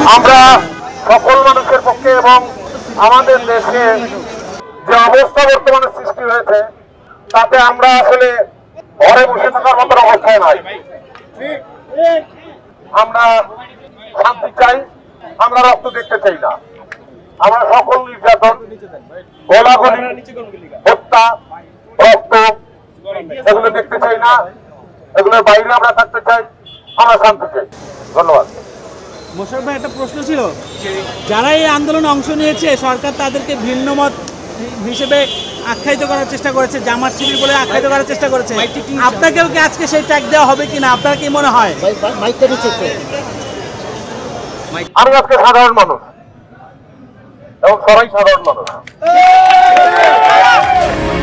আমরা সকল মানুষের পক্ষে এবং আমাদের দেশে যে অবস্থা বর্তমানে সৃষ্টি হয়েছে তাতে আমরা আসলে ঘরে বসে থাকার মতো অবস্থায় নাই। আমরা শান্তি চাই, আমরা রক্ত দেখতে চাই না। আমরা সকল নির্যাতন, গোলাগুলি, হত্যা, রক্ত এগুলো দেখতে চাই না। এগুলোর বাইরে আমরা থাকতে চাই, আমরা শান্তি চাই। ধন্যবাদ। মোশাররফ ভাই, একটা প্রশ্ন ছিল, যারা এই আন্দোলনে অংশ নিয়েছে সরকার তাদেরকে ভিন্নমত হিসেবে আখ্যায়িত করার চেষ্টা করেছে, জামাত শিবির বলে আখ্যায়িত করার চেষ্টা করেছে। আপনাকেও কি আজকে সেই ট্যাগ দেওয়া হবে কিনা, আপনার কি মনে হয়? আমি আজকে সাধারণ মানুষ এবং সবাই সাধারণ মানুষ।